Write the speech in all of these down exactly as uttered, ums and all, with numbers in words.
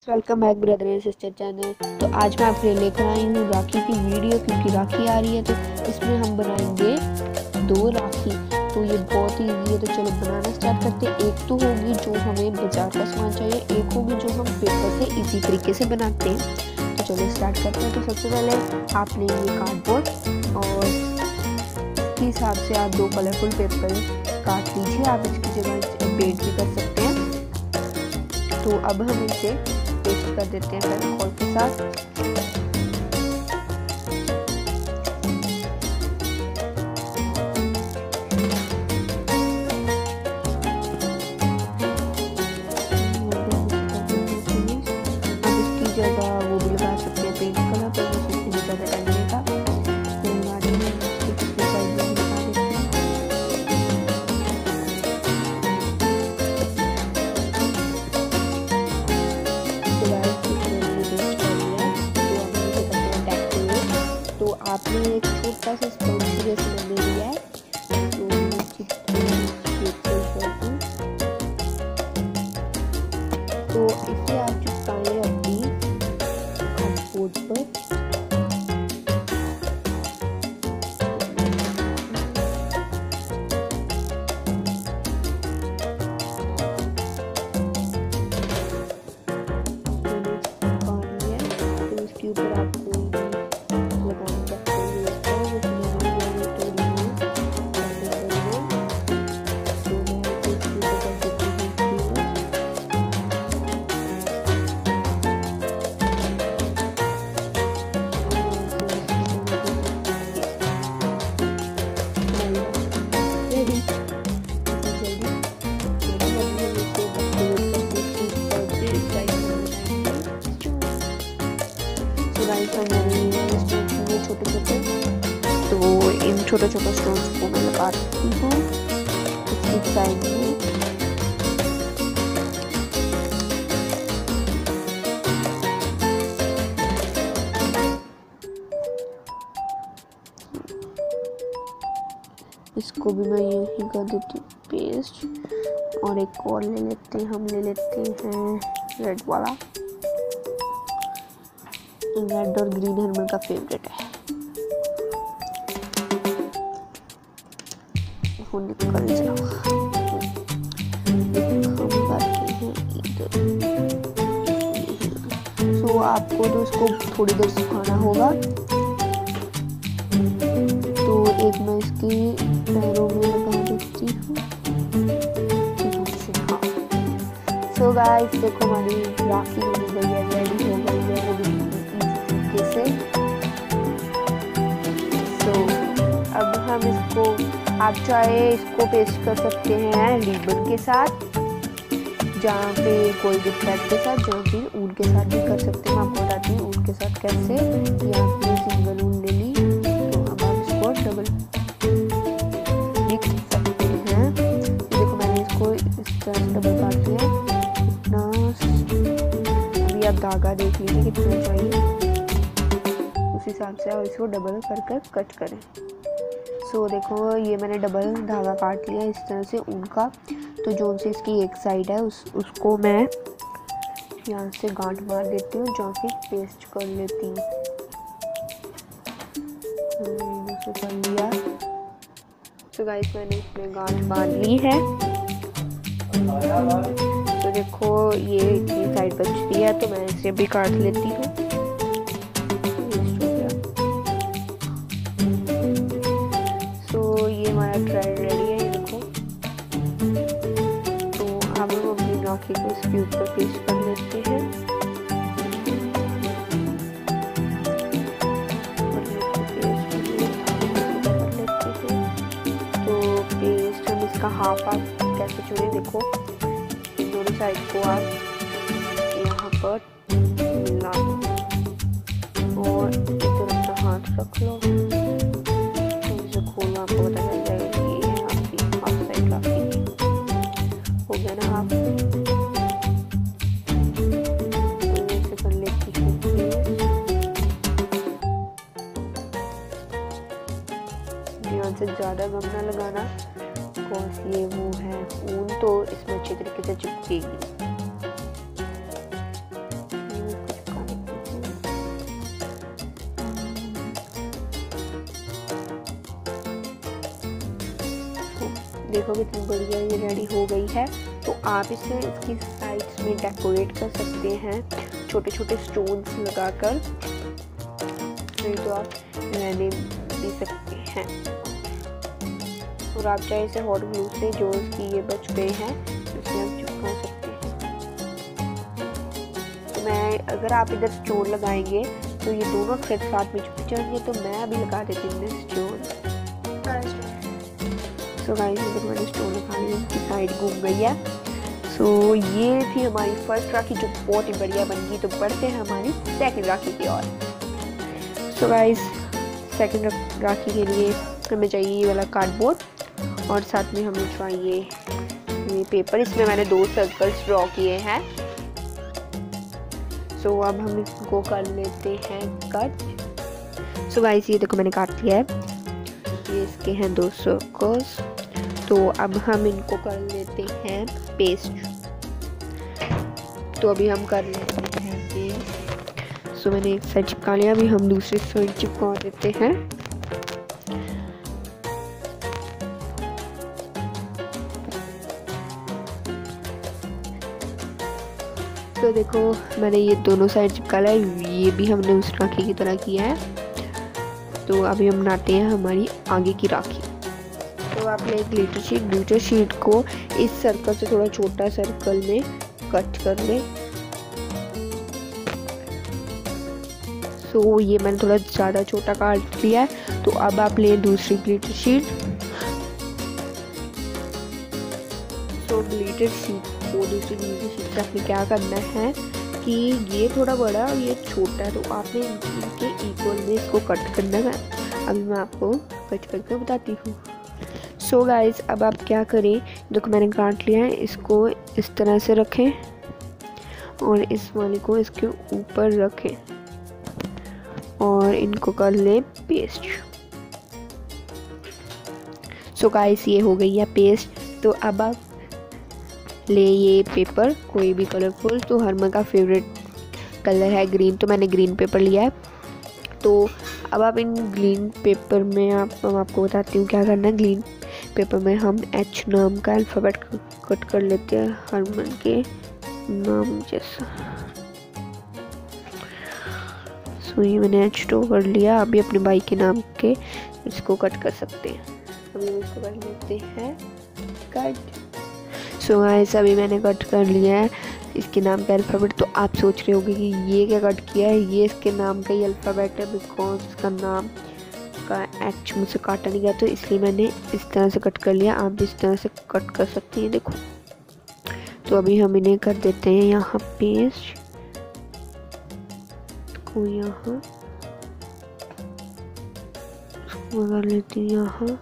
Welcome back brother and sister channel. तो आज मैं आपके लिए लेकर आई हूँ राखी की वीडियो, क्योंकि राखी आ रही है तो इसमें हम बनाएंगे दो राखी। तो ये बहुत ही ईजी है, तो चलो बनाना स्टार्ट करते हैं। एक तो होगी जो हमें बाजार का सामान चाहिए, एक होगी जो हम पेपर से इजी तरीके से बनाते हैं। तो चलो स्टार्ट करते हैं। तो सबसे पहले आपने ये कार्डबोर्ड और इसके हिसाब से आप दो कलरफुल पेपर काट लीजिए। आप इसकी जगह बेट भी कर सकते हैं। तो अब हम इसे पेस्ट कर देते हैं फेविकॉल के साथ। अब इसकी जगह वो भी लगा सकते हैं पेंट कलर, तो इसमें भी ज़्यादा टाइम लगेगा। तो हमारे पिछली साइड में लगा देते हैं। तो आपने एक छोटा सा स्पंज जैसे मैंने लिया है, तो तो इसे आप चिपकाएं अपनी कार्डबोर्ड पर। तो इसके ऊपर आपको छोटे छोटे तो इन छोटे छोटे स्टोन्स को मैं लगा देती हूँ इसकी साइड में। इसको भी मैं यही कर देती हूँ पेस्ट। और एक और ले लेते हैं, हम ले लेते हैं रेड वाला। रेड और ग्रीन हरमन का फेवरेट है। वो निकल जाओ। सो आपको तो इसको थोड़ी देर सुखाना होगा। तो एक मैं इसकी पैरों में लगा देती हूँ। सो गाइस देखो हमारी राखी हो गई है, रेडी हो गई है वो भी से। तो अब हम इसको, आप चाहे इसको पेस्ट कर सकते हैं रिबन के साथ, जहाँ पे कोई भी थ्रेड के साथ, जहाँ फिर ऊन के साथ भी कर सकते हैं। मैं आपको बताती हूँ ऊन के साथ कैसे। या फिर सिंगल ऊन ले ली, तो अब आप इसको डबल लिख सकते हैं। देखो मैंने इसको इस तरह से डबल काट लिया। इतना अभी आप धागा देख लीजिए कितना चाहिए, उस हिसाब से और इसको डबल कर कर कट करें। सो so, देखो ये मैंने डबल धागा काट लिया इस तरह से ऊन का। तो जो से इसकी एक साइड है उस उसको मैं यहाँ से गांठ मार देती हूँ, जहाँ फिर पेस्ट कर लेती हूँ। तो कर लिया। तो गाइस मैंने इसमें गांठ मार ली है। तो देखो ये इतनी साइड बच रही है, तो मैं इसे भी काट लेती हूँ। रेडी है ये देखो। तो अब हम अपनी राखी को इसके ऊपर पेस्ट कर लेते हैं। तो पेस्ट हम इसका हाफ हाफ कैसे चुने, देखो दोनों साइड को आप यहाँ पर मिला दो और इधर अपना हाथ रख लो। इसे खोलो, आपको पता चल जाएगा हो गया ना। आप ऐसे कर लेती हूँ। ध्यान से ज़्यादा गम ना लगाना, कौन सी ये वो है ऊन, तो इसमें अच्छी तरीके से चिपकेगी। देखो कितनी बढ़िया ये रेडी हो गई है। तो आप इसे इसकी साइड्स में डेकोरेट कर सकते हैं छोटे छोटे स्टोन्स लगाकर, फिर तो आप रहने भी सकते हैं। और आप चाहे इसे हॉट ग्लू से जो इसकी ये बच गए हैं इसे आप चिपका सकते हैं। तो मैं अगर आप इधर स्टोन लगाएंगे तो ये दोनों थ्रेड साथ में चिपक जाएंगे, तो मैं अभी लगा देती हूँ स्टोन। सो गाइस इधर मैंने स्टोन लगा लिया, इसकी साइड घूम गई है। सो so, ये थी हमारी फर्स्ट राखी जो बहुत ही बढ़िया बन गई। तो बढ़ते हैं हमारी सेकंड राखी की ओर। सो गाइस सेकंड राखी के लिए हमें चाहिए ये वाला कार्डबोर्ड और साथ में हमें चाहिए ये पेपर। इसमें मैंने दो सर्कल्स ड्रॉ किए हैं। सो so, अब हम इसको कर लेते हैं कट। सो so, गाइस ये देखो मैंने काट लिया है, ये इसके हैं दो सर्कल्स। तो अब हम इनको कर लेते हैं पेस्ट। तो अभी हम कर लेते हैं पेस्ट। सो मैंने एक साइड चिपका लिया, अभी हम दूसरी साइड चिपका देते हैं। तो देखो मैंने ये दोनों साइड चिपका लिया, ये भी हमने उस राखी की तरह किया है। तो अभी हम बनाते हैं हमारी आगे की राखी। तो आपने एक ग्लिटर शीट ग्लिटर शीट को इस सर्कल से थोड़ा छोटा सर्कल में कट कर ले। सो ये मैंने थोड़ा ज़्यादा छोटा काट लिया है। तो अब आप ले दूसरी glitter sheet. So glitter sheet को दूसरी ग्लिटर शीट से आपने क्या करना है कि ये थोड़ा बड़ा और ये छोटा है, तो आपने इनके इक्वल में इसको कट करना है। अभी मैं आपको कट करके बताती हूँ। सो so गाइस अब आप क्या करें, देखो मैंने काट लिया है, इसको इस तरह से रखें और इस वाले को इसके ऊपर रखें और इनको कर लें पेस्ट। सो so गाइस ये हो गई है पेस्ट। तो अब आप ले ये पेपर कोई भी कलरफुल। तो हरमन का फेवरेट कलर है ग्रीन, तो मैंने ग्रीन पेपर लिया है। तो अब आप इन ग्रीन पेपर में आप मैं आपको बताती हूँ क्या करना है। ग्रीन पेपर में हम एच नाम का अल्फ़ाबेट कट कर लेते हैं हरमन के नाम जैसा। सो ये मैंने एच टू कर लिया। अभी अपने भाई के नाम के इसको कट कर सकते हैं। अभी इसको कर लेते हैं कट। सो गाइस अभी मैंने कट कर लिया है इसके नाम का अल्फ़ाबेट। तो आप सोच रहे होंगे कि ये क्या कट किया है, ये इसके नाम का ही अल्फ़ाबेट है, बिकॉज इसका नाम का एच मुझसे काटा नहीं गया, तो इसलिए मैंने इस तरह से कट कर लिया। आप भी इस तरह से कट कर सकते हैं, देखो। तो अभी हम इन्हें कर देते हैं यहाँ पेस्ट को, यहाँ उसको कर लेते हैं, यहाँ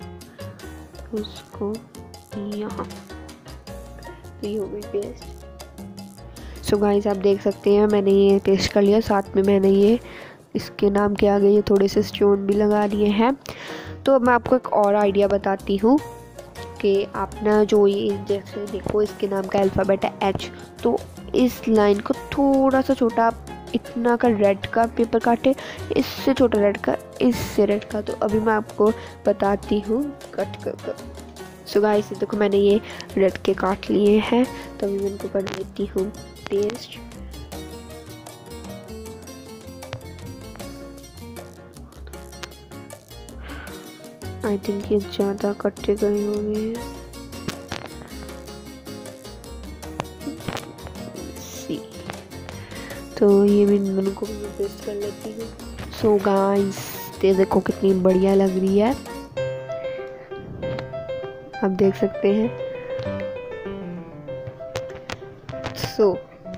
उसको यहाँ। तो ये हो गई पेस्ट। सो गाइस आप देख सकते हैं मैंने ये पेस्ट कर लिया, साथ में मैंने ये इसके नाम के आगे ये थोड़े से स्टोन भी लगा दिए हैं। तो अब मैं आपको एक और आइडिया बताती हूँ कि आप ना जो ये जैसे देखो इसके नाम का अल्फ़ाबेट है एच, तो इस लाइन को थोड़ा सा छोटा आप इतना का रेड का पेपर काटे, इससे छोटा रेड का, इससे रेड का। तो अभी मैं आपको बताती हूँ कट कर कर। सो गाइस देखो मैंने ये रेड के काट लिए हैं, तो अभी मैं इनको कर देती हूँ पेस्ट। आई थिंक ये ज़्यादा कटे गए होंगे। सी तो ये भी इनको मैं पेस्ट कर लेती हूँ। सो गाइस ये देखो कितनी बढ़िया लग रही है, आप देख सकते हैं। सो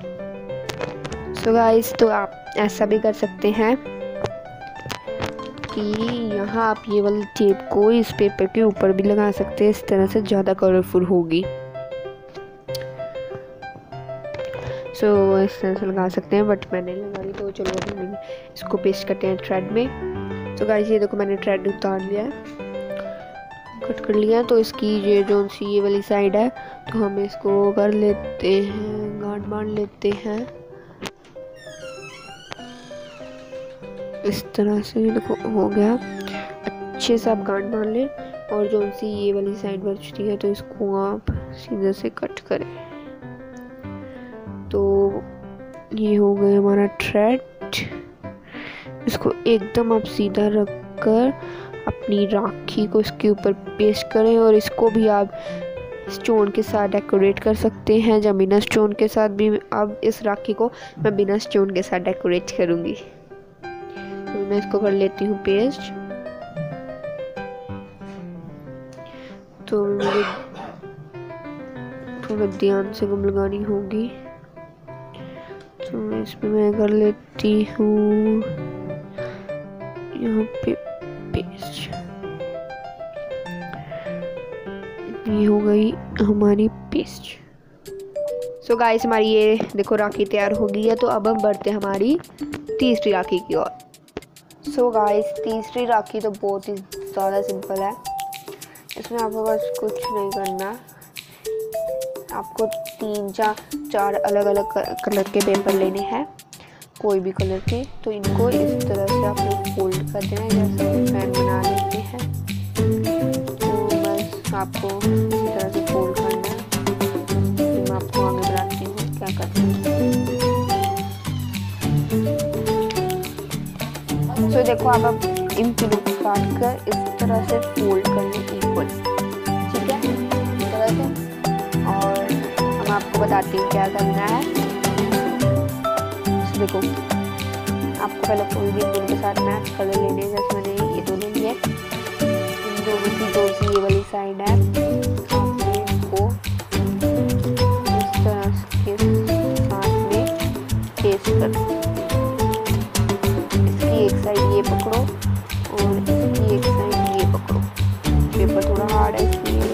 सो गाइस तो आप ऐसा भी कर सकते हैं कि यहाँ आप ये वाली टेप को इस पेपर के ऊपर भी लगा सकते हैं, इस तरह से ज़्यादा कलरफुल होगी। सो so, इस तरह से लगा सकते हैं, बट मैंने लगा ली, तो चलो अभी मैंने इसको पेस्ट करते हैं थ्रेड में। तो गाइस ये देखो मैंने थ्रेड उतार लिया है, कट कर लिया। तो इसकी ये जो सी ये वाली साइड है, तो हम इसको कर लेते हैं, गांठ बांध लेते हैं इस तरह से। देखो हो गया, अच्छे से आप गांठ बांध लें और जो सी ये वाली साइड बचती है तो इसको आप सीधे से कट करें। तो ये हो गया हमारा थ्रेड। इसको एकदम आप सीधा रखकर अपनी राखी को इसके ऊपर पेस्ट करें और इसको भी आप स्टोन के साथ डेकोरेट कर सकते हैं या बिना स्टोन के साथ भी। अब इस राखी को मैं बिना स्टोन के साथ डेकोरेट करूँगी। तो मैं इसको कर लेती हूँ पेस्ट। तो मुझे थोड़ा ध्यान से गम लगानी होगी। तो इसमें मैं कर लेती हूँ यहाँ पे पेस्ट। ये हो गई हमारी पेस्ट। सो गाइस हमारी ये देखो राखी तैयार हो गई है। तो अब हम बढ़ते हैं हमारी तीसरी राखी की ओर। सो गाइस तीसरी राखी तो बहुत ही ज़्यादा सिंपल है। इसमें आपको बस कुछ नहीं करना। आपको तीन चार चार अलग अलग कलर के पेपर लेने हैं, कोई भी कलर के। तो इनको इस तरह से आपको फोल्ड कर देना है, जैसे फैन बना लेते हैं। तो बस आपको इसी तरह से फोल्ड करना है। फिर मैं आपको आगे बताती हूँ क्या करते हैं। तो देखो आप अब इन तीनों को काट कर इस तरह से फोल्ड कर लें इक्वल, ठीक है, इस तरह से। और हम आपको बताती हूँ क्या करना है। तो देखो आपको पहले कोई भी दोनों के साथ मैच कलर लेने हैं। जैसे मैंने ये दोनों लिए, इन दोनों की जो सी ये वाली साइड है आपने इनको इस तरह के साथ में पेस्ट कर। इसकी एक साइड ये पकड़ो और इसकी एक साइड ये पकड़ो। पेपर थोड़ा हार्ड है इसलिए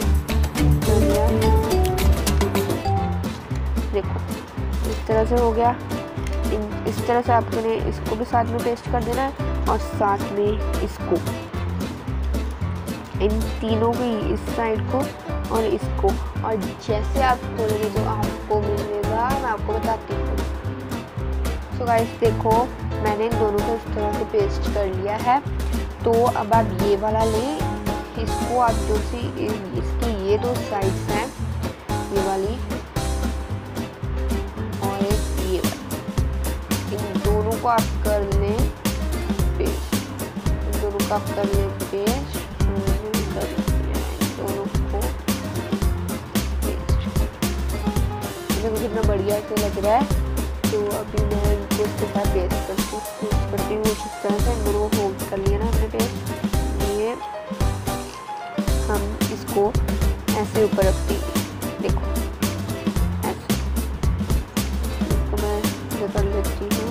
देखो इस तरह से हो गया। इस तरह से आपने इसको भी साथ में पेस्ट कर देना है और साथ में इसको, इन तीनों की इस साइड को और इसको। और जैसे आप खोलेंगे तो आपको मिलेगा, मैं आपको बताती हूँ। सो गाइस देखो मैंने इन दोनों को इस तरह से पेस्ट कर लिया है। तो अब आप ये वाला लें, इसको आप जो सी इसकी ये दो साइड्स हैं, ये वाली और एक ये वाली, इन दोनों को आप कर लें पेस्ट। इन दोनों को आप कर लें पेस्ट, कर दोनों को पेस्ट। देखो कितना बढ़िया से लग रहा है। तो अभी मैं इनको इसके साथ पेस्ट करती करती हूँ इस तरह से। इन दोनों को होल्ड कर लिया ना हमने पेस्ट। ये हम इसको ऐसे ऊपर रखते हैं, देखो ऐसे। इसको मैं इधर कर लेती हूँ।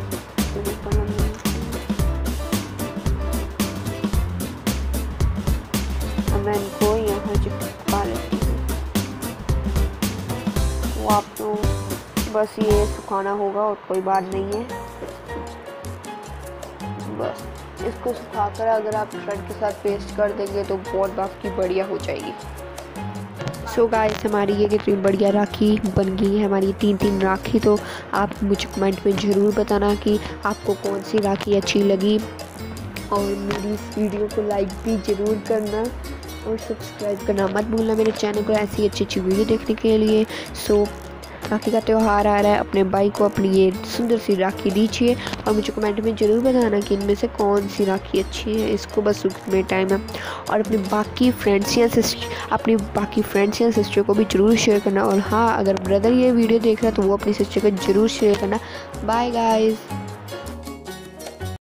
अब मैं इनको यहाँ चिपका लेती हूँ। वो आपको बस ये सुखाना होगा और कोई बात नहीं है। बस इसको सुखाकर अगर आप थ्रेड के साथ पेस्ट कर देंगे तो बहुत आपकी बढ़िया हो जाएगी। सो so गाइस हमारी ये कितनी बढ़िया राखी बन गई है, हमारी तीन तीन राखी। तो आप मुझे कमेंट में ज़रूर बताना कि आपको कौन सी राखी अच्छी लगी। और मेरी इस वीडियो को लाइक भी ज़रूर करना और सब्सक्राइब करना मत भूलना मेरे चैनल को ऐसी अच्छी अच्छी वीडियो देखने के लिए। सो so, राखी का त्यौहार आ रहा है, अपने भाई को अपनी ये सुंदर सी राखी दीजिए और मुझे कमेंट में ज़रूर बताना कि इनमें से कौन सी राखी अच्छी है। इसको बस में टाइम है। और अपने बाकी फ्रेंड्स या सिस्टर अपनी बाकी फ्रेंड्स या सिस्टर को भी ज़रूर शेयर करना। और हाँ, अगर ब्रदर ये वीडियो देख रहा है तो वो अपनी सिस्टर को ज़रूर शेयर करना। Bye guys.